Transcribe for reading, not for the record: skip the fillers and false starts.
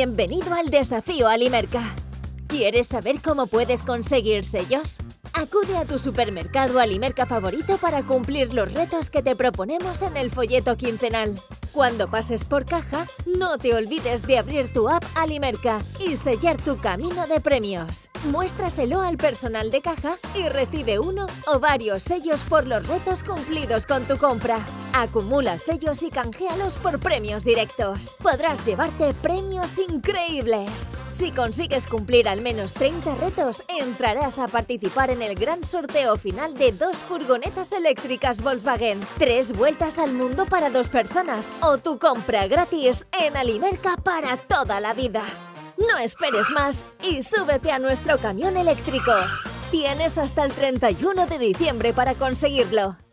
Bienvenido al desafío Alimerka. ¿Quieres saber cómo puedes conseguir sellos? Acude a tu supermercado Alimerka favorito para cumplir los retos que te proponemos en el folleto quincenal. Cuando pases por caja, no te olvides de abrir tu app Alimerka y sellar tu camino de premios. Muéstraselo al personal de caja y recibe uno o varios sellos por los retos cumplidos con tu compra. Acumula sellos y canjealos por premios directos. Podrás llevarte premios increíbles. Si consigues cumplir al menos 30 retos, entrarás a participar en el gran sorteo final de 2 furgonetas eléctricas Volkswagen, 3 vueltas al mundo para 2 personas o tu compra gratis en Alimerka para toda la vida. No esperes más y súbete a nuestro camión eléctrico. Tienes hasta el 31 de diciembre para conseguirlo.